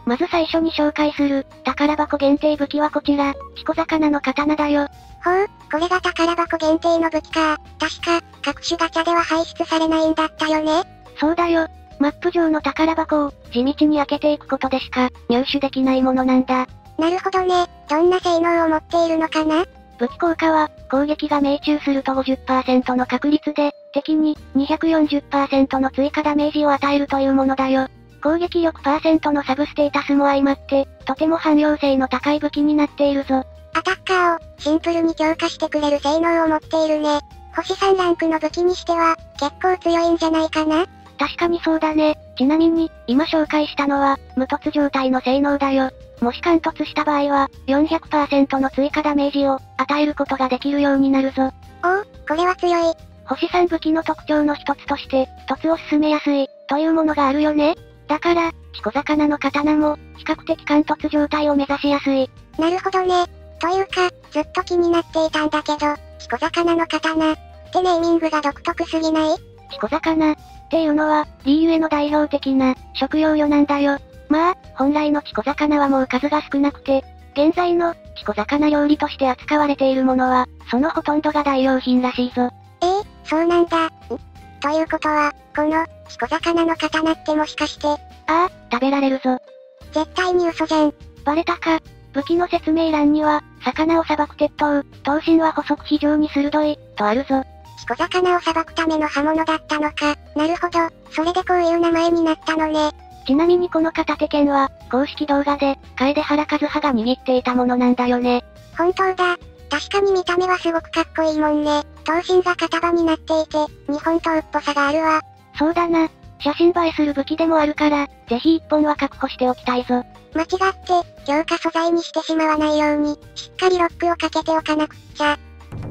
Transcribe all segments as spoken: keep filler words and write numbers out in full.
まず最初に紹介する、宝箱限定武器はこちら、チコ魚の刀だよ。 ほう、これが宝箱限定の武器か。確か、各種ガチャでは排出されないんだったよね。 そうだよ。マップ上の宝箱を、地道に開けていくことでしか、入手できないものなんだ。 なるほどね。どんな性能を持っているのかな？ 武器効果は、攻撃が命中すると ごじゅっパーセント の確率で、敵に にひゃくよんじゅっパーセント の追加ダメージを与えるというものだよ。攻撃力パーセントのサブステータスも相まって、とても汎用性の高い武器になっているぞ。 アタッカーを、シンプルに強化してくれる性能を持っているね。星さんランクの武器にしては、結構強いんじゃないかな？ 確かにそうだね。ちなみに、今紹介したのは、無突状態の性能だよ。もし貫突した場合は、よんひゃくパーセント の追加ダメージを、与えることができるようになるぞ。 おお、これは強い。 星さん武器の特徴の一つとして、突を進めやすい、というものがあるよね。だから、チコ魚の刀も、比較的貫突状態を目指しやすい。 なるほどね。というか、ずっと気になっていたんだけど、チコ魚の刀、ってネーミングが独特すぎない？ チコ魚、っていうのは、リーユエの代表的な、食用魚なんだよ。まあ、本来のチコ魚はもう数が少なくて、現在の、チコ魚料理として扱われているものは、そのほとんどが代用品らしいぞ。 ええー、そうなんだ。んということは、この、チコ魚の刀ってもしかして、 ああ、食べられるぞ。 絶対に嘘じゃん。 バレたか。武器の説明欄には、魚をさばく鉄刀、刀身は細く非常に鋭い、とあるぞ。 チコ魚をさばくための刃物だったのか。なるほど、それでこういう名前になったのね。 ちなみにこの片手剣は、公式動画で、楓原和葉が握っていたものなんだよね。 本当だ。確かに見た目はすごくかっこいいもんね。刀身が片刃になっていて、日本刀っぽさがあるわ。 そうだな。写真映えする武器でもあるから、ぜひ一本は確保しておきたいぞ。 間違って、強化素材にしてしまわないように、しっかりロックをかけておかなくっちゃ。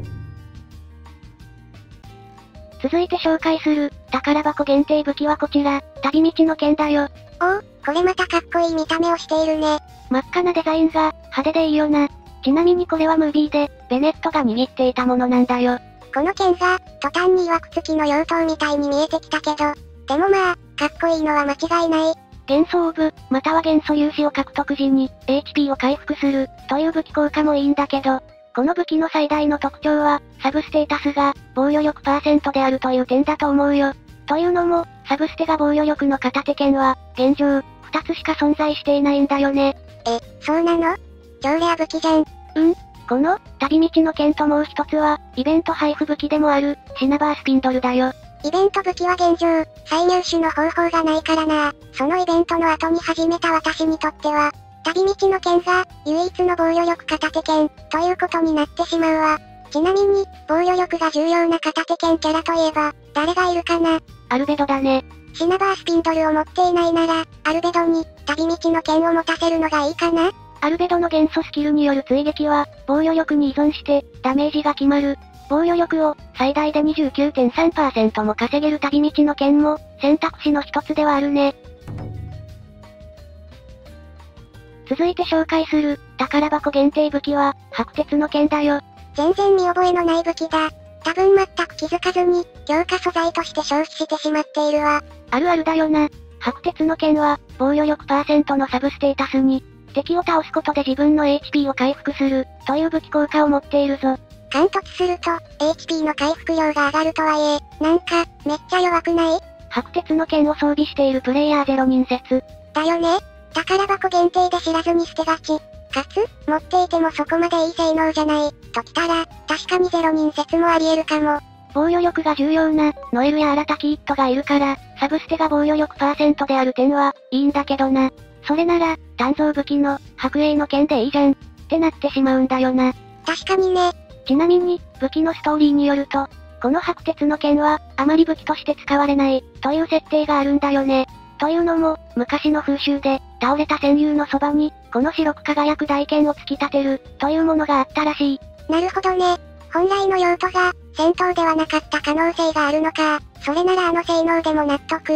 続いて紹介する、宝箱限定武器はこちら、旅道の剣だよ。 おお、これまたかっこいい見た目をしているね。 真っ赤なデザインが、派手でいいよな。ちなみにこれはムービーで、ベネットが握っていたものなんだよ。 この剣が、途端に曰く付きの妖刀みたいに見えてきたけど、でもまあ、かっこいいのは間違いない。 元素オブ、または元素粒子を獲得時に、エイチピー を回復する、という武器効果もいいんだけど、この武器の最大の特徴は、サブステータスが、防御力パーセントであるという点だと思うよ。というのも、サブステが防御力の片手剣は、現状、二つしか存在していないんだよね。 え、そうなの？超レア武器じゃん。 うん。この、旅道の剣ともう一つは、イベント配布武器でもある、シナバースピンドルだよ。 イベント武器は現状、再入手の方法がないからな。そのイベントの後に始めた私にとっては、旅道の剣が、唯一の防御力片手剣、ということになってしまうわ。ちなみに、防御力が重要な片手剣キャラといえば、誰がいるかな？ アルベドだね。 シナバースピンドルを持っていないなら、アルベドに、旅道の剣を持たせるのがいいかな？ アルベドの元素スキルによる追撃は、防御力に依存して、ダメージが決まる。防御力を、最大で にじゅうきゅうてんさんパーセント も稼げる旅道の剣も、選択肢の一つではあるね。続いて紹介する、宝箱限定武器は、白鉄の剣だよ。 全然見覚えのない武器だ。多分全く気づかずに、強化素材として消費してしまっているわ。 あるあるだよな。白鉄の剣は、防御力パーセントのサブステータスに、敵を倒すことで自分の エイチピー を回復する、という武器効果を持っているぞ。 貫突すると、エイチピー の回復量が上がるとはいえ、なんか、めっちゃ弱くない？ 白鉄の剣を装備しているプレイヤーゼロ人説。 だよね。宝箱限定で知らずに捨てがち。かつ、持っていてもそこまでいい性能じゃない、ときたら、確かにゼロ人説もあり得るかも。 防御力が重要な、ノエルやアラタキットがいるから、サブステが防御力パーセントである点は、いいんだけどな。それなら、鍛造武器の、白影の剣でいいじゃん、ってなってしまうんだよな。 確かにね。 ちなみに、武器のストーリーによると、この白鉄の剣は、あまり武器として使われない、という設定があるんだよね。というのも、昔の風習で、倒れた戦友のそばに、この白く輝く大剣を突き立てる、というものがあったらしい。 なるほどね。本来の用途が、戦闘ではなかった可能性があるのか。それならあの性能でも納得。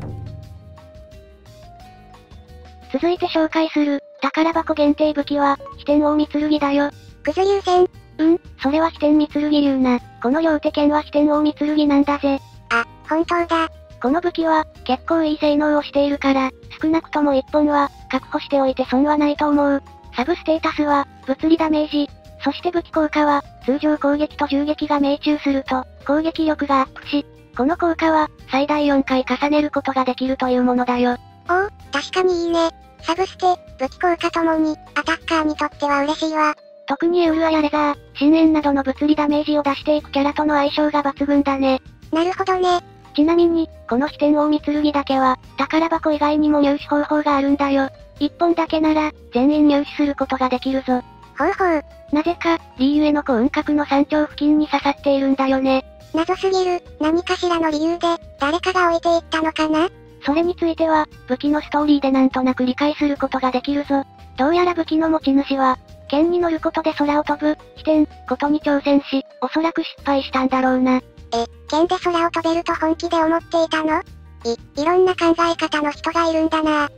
続いて紹介する、宝箱限定武器は、飛天近江剣だよ。 クズ流戦。 うん、それは飛天御剣流な。この両手剣は飛天近江剣なんだぜ。 あ、本当だ。 この武器は、結構いい性能をしているから、少なくともいっぽんは、確保しておいて損はないと思う。サブステータスは、物理ダメージ。そして武器効果は、通常攻撃と銃撃が命中すると、攻撃力がアップし、この効果は、最大よんかい重ねることができるというものだよ。 おお、確かにいいね。サブステ、武器効果ともに、アタッカーにとっては嬉しいわ。 特にエウルアやレザー、深淵などの物理ダメージを出していくキャラとの相性が抜群だね。 なるほどね。 ちなみに、この飛天近江剣だけは、宝箱以外にも入手方法があるんだよ。一本だけなら、全員入手することができるぞ。 ほうほう。 なぜか、リーユエのコ雲閣の山頂付近に刺さっているんだよね。 謎すぎる、何かしらの理由で、誰かが置いていったのかな？ それについては、武器のストーリーでなんとなく理解することができるぞ。どうやら武器の持ち主は、剣に乗ることで空を飛ぶ、飛天、ことに挑戦し、おそらく失敗したんだろうな。 え、剣で空を飛べると本気で思っていたの？い、いろんな考え方の人がいるんだな。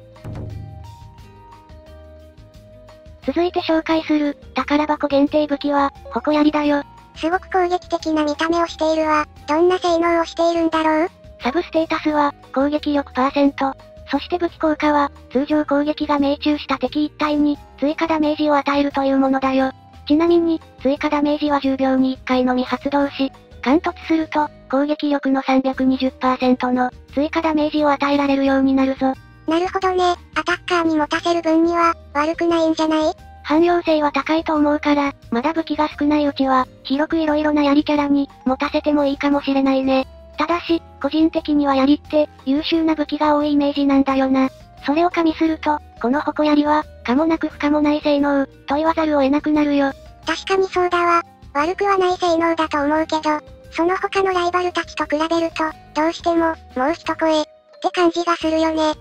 続いて紹介する、宝箱限定武器は、矛槍だよ。 すごく攻撃的な見た目をしているわ。どんな性能をしているんだろう？ サブステータスは、攻撃力パーセント。そして武器効果は、通常攻撃が命中した敵一体に、追加ダメージを与えるというものだよ。ちなみに、追加ダメージはじゅうびょうにいっかいのみ発動し、貫突すると、攻撃力の さんびゃくにじゅっパーセント の、追加ダメージを与えられるようになるぞ。 なるほどね。アタッカーに持たせる分には、悪くないんじゃない？ 汎用性は高いと思うから、まだ武器が少ないうちは、広く色々な槍キャラに、持たせてもいいかもしれないね。ただし、個人的には槍って、優秀な武器が多いイメージなんだよな。それを加味すると、この矛槍は、可もなく不可もない性能、と言わざるを得なくなるよ。 確かにそうだわ。悪くはない性能だと思うけど、その他のライバルたちと比べると、どうしても、もう一声、って感じがするよね。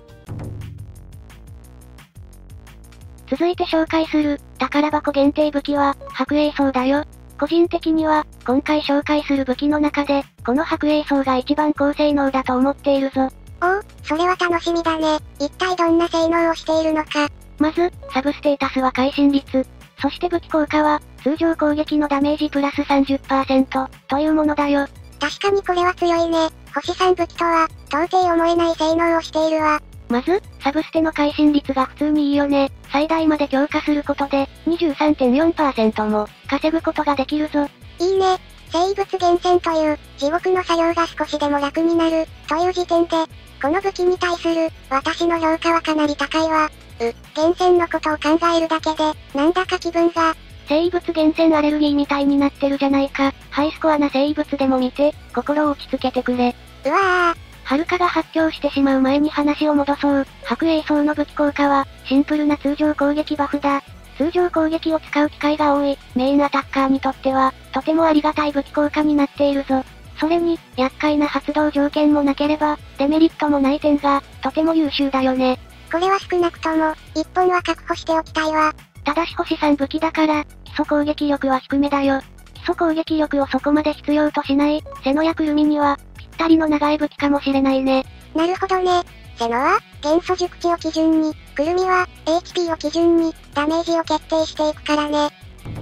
続いて紹介する、宝箱限定武器は、白影装だよ。個人的には、今回紹介する武器の中で、この白影装が一番高性能だと思っているぞ。 おお、それは楽しみだね。一体どんな性能をしているのか。 まず、サブステータスは会心率。そして武器効果は、通常攻撃のダメージプラス さんじゅっパーセント、というものだよ。 確かにこれは強いね。星さん武器とは、到底思えない性能をしているわ。 まず、サブステの会心率が普通にいいよね。最大まで強化することで、にじゅうさんてんよんパーセント も、稼ぐことができるぞ。 いいね。生物厳選という、地獄の作業が少しでも楽になる、という時点で、この武器に対する、私の評価はかなり高いわ。う、厳選のことを考えるだけで、なんだか気分が。 生物厳選アレルギーみたいになってるじゃないか。ハイスコアな生物でも見て、心を落ち着けてくれ。 うわぁ。 はるかが発狂してしまう前に話を戻そう。白影装の武器効果は、シンプルな通常攻撃バフだ。通常攻撃を使う機会が多い、メインアタッカーにとっては、とてもありがたい武器効果になっているぞ。それに、厄介な発動条件もなければ、デメリットもない点が、とても優秀だよね。 これは少なくとも、一本は確保しておきたいわ。 ただし星さん武器だから、基礎攻撃力は低めだよ。基礎攻撃力をそこまで必要としない、セノやクルミには、ぴったりの長い武器かもしれないね。 なるほどね。セノは、元素熟知を基準に、クルミは、エイチピー を基準に、ダメージを決定していくからね。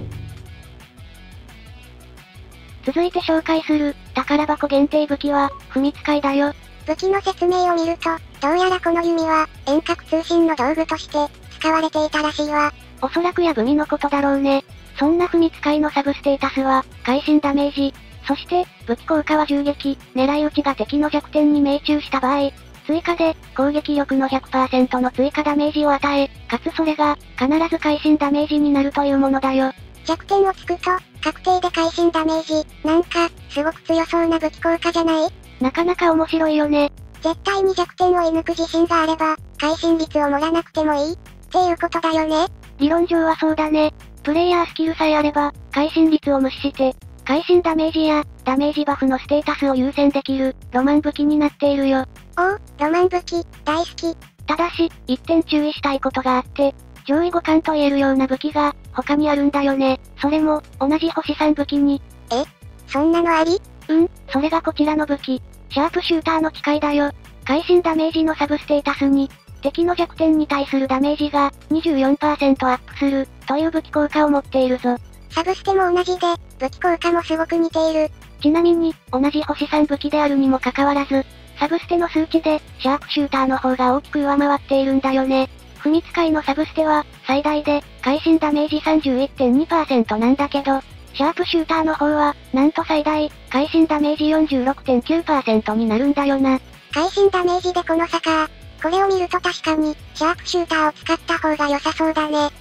続いて紹介する、宝箱限定武器は、踏み使いだよ。 武器の説明を見ると、どうやらこの弓は、遠隔通信の道具として、使われていたらしいわ。 おそらくやぶみのことだろうね。そんな踏み使いのサブステータスは、会心ダメージ。そして、武器効果は銃撃、狙い撃ちが敵の弱点に命中した場合、追加で、攻撃力の ひゃくパーセント の追加ダメージを与え、かつそれが、必ず会心ダメージになるというものだよ。 弱点をつくと、確定で会心ダメージ。なんか、すごく強そうな武器効果じゃない？ なかなか面白いよね。 絶対に弱点を射抜く自信があれば、会心率を盛らなくてもいい、っていうことだよね。 理論上はそうだね。プレイヤースキルさえあれば、会心率を無視して、会心ダメージや、ダメージバフのステータスを優先できる、ロマン武器になっているよ。 おお、ロマン武器、大好き。 ただし、一点注意したいことがあって、上位互換と言えるような武器が、他にあるんだよね。それも、同じ星さん武器に。 え？そんなのあり？ うん、それがこちらの武器。シャープシューターの機械だよ。会心ダメージのサブステータスに、敵の弱点に対するダメージが にじゅうよんパーセント アップする、という武器効果を持っているぞ。 サブステも同じで、武器効果もすごく似ている。 ちなみに、同じ星さん武器であるにもかかわらず、 サブステの数値で、シャープシューターの方が大きく上回っているんだよね。不密使いのサブステは、最大で、会心ダメージ さんじゅういってんにパーセント なんだけど、シャープシューターの方は、なんと最大、会心ダメージ よんじゅうろくてんきゅうパーセント になるんだよな。 会心ダメージでこの差か。これを見ると確かに、シャープシューターを使った方が良さそうだね。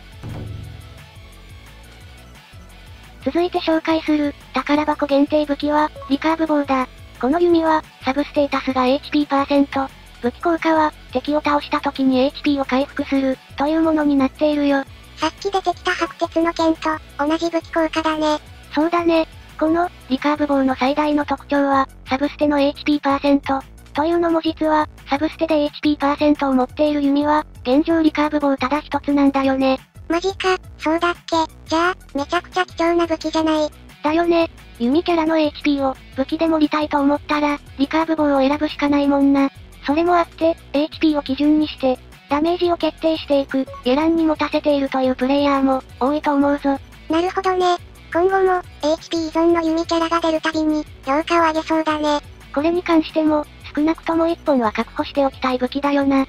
続いて紹介する、宝箱限定武器は、リカーブ棒だ。この弓は、サブステータスが エイチピー パーセント。武器効果は、敵を倒した時に エイチピー を回復する、というものになっているよ。 さっき出てきた白鉄の剣と、同じ武器効果だね。 そうだね。この、リカーブ棒の最大の特徴は、サブステの エイチピー パーセント。というのも実は、サブステで エイチピー パーセントを持っている弓は、現状リカーブ棒ただ一つなんだよね。 マジか、そうだっけ。じゃあ、めちゃくちゃ貴重な武器じゃない。 だよね。弓キャラの エイチピー を、武器で盛りたいと思ったら、リカーブ棒を選ぶしかないもんな。それもあって、エイチピー を基準にして、ダメージを決定していく、下欄に持たせているというプレイヤーも、多いと思うぞ。 なるほどね。今後も、エイチピー 依存の弓キャラが出るたびに、評価を上げそうだね。 これに関しても、少なくともいっぽんは確保しておきたい武器だよな。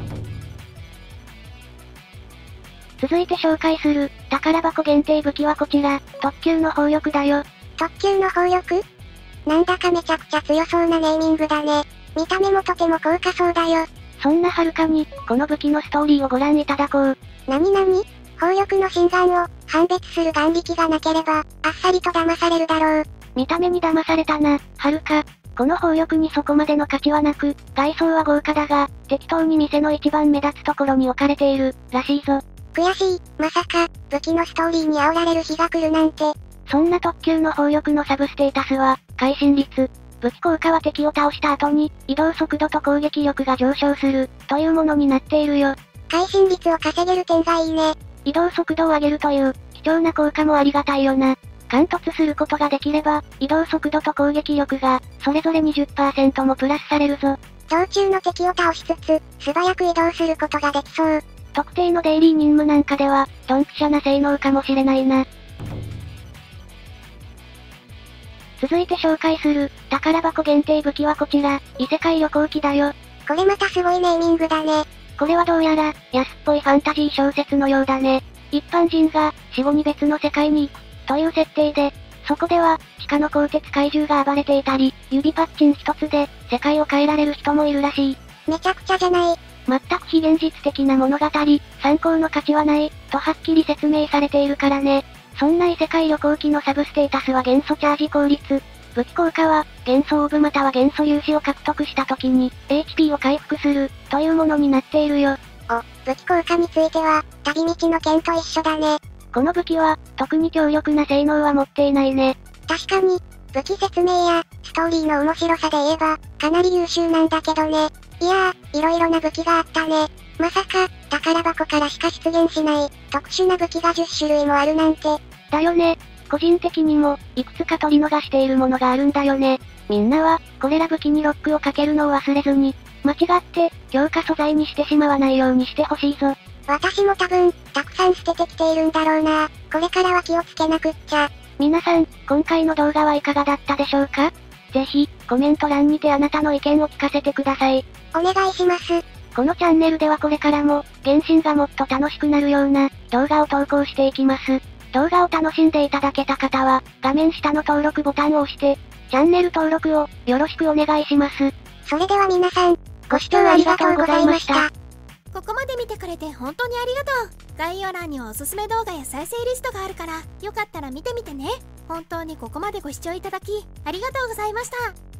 続いて紹介する、宝箱限定武器はこちら、特級の砲力だよ。 特級の砲力？なんだかめちゃくちゃ強そうなネーミングだね。見た目もとても高価そうだよ。 そんなはるかに、この武器のストーリーをご覧いただこう。 なになに？砲力の心眼を、判別する眼力がなければ、あっさりと騙されるだろう。 見た目に騙されたな、はるか。この砲力にそこまでの価値はなく、外装は豪華だが、適当に店の一番目立つところに置かれている、らしいぞ。 悔しい、まさか、武器のストーリーに煽られる日が来るなんて。 そんな特級の砲力のサブステータスは、会心率。武器効果は敵を倒した後に、移動速度と攻撃力が上昇する、というものになっているよ。 会心率を稼げる点がいいね。 移動速度を上げるという、貴重な効果もありがたいよな。貫突することができれば、移動速度と攻撃力が、それぞれ にじゅっパーセント もプラスされるぞ。 常駐の敵を倒しつつ、素早く移動することができそう。 特定のデイリー任務なんかでは、ドンピシャな性能かもしれないな。続いて紹介する、宝箱限定武器はこちら、異世界旅行機だよ。 これまたすごいネーミングだね。 これはどうやら、安っぽいファンタジー小説のようだね。一般人が、死後に別の世界に行く、という設定で、そこでは、地下の鋼鉄怪獣が暴れていたり、指パッチン一つで、世界を変えられる人もいるらしい。 めちゃくちゃじゃない。 全く非現実的な物語、参考の価値はない、とはっきり説明されているからね。そんな異世界旅行機のサブステータスは元素チャージ効率。武器効果は、元素オーブまたは元素粒子を獲得した時に、エイチピー を回復する、というものになっているよ。 お、武器効果については、旅道の剣と一緒だね。 この武器は、特に強力な性能は持っていないね。 確かに、武器説明や、ストーリーの面白さで言えば、かなり優秀なんだけどね。いやー、いろいろな武器があったね。まさか、宝箱からしか出現しない、特殊な武器がじゅっしゅるいもあるなんて。 だよね。個人的にも、いくつか取り逃しているものがあるんだよね。みんなは、これら武器にロックをかけるのを忘れずに、間違って、強化素材にしてしまわないようにしてほしいぞ。 私も多分、たくさん捨ててきているんだろうな。これからは気をつけなくっちゃ。 皆さん、今回の動画はいかがだったでしょうか？ぜひ、コメント欄にてあなたの意見を聞かせてください。 お願いします。 このチャンネルではこれからも、原神がもっと楽しくなるような、動画を投稿していきます。動画を楽しんでいただけた方は、画面下の登録ボタンを押して、チャンネル登録を、よろしくお願いします。 それでは皆さん、 ご視聴ありがとうございました。 ここまで見てくれて本当にありがとう。概要欄にはおすすめ動画や再生リストがあるから、よかったら見てみてね。本当にここまでご視聴いただき、ありがとうございました。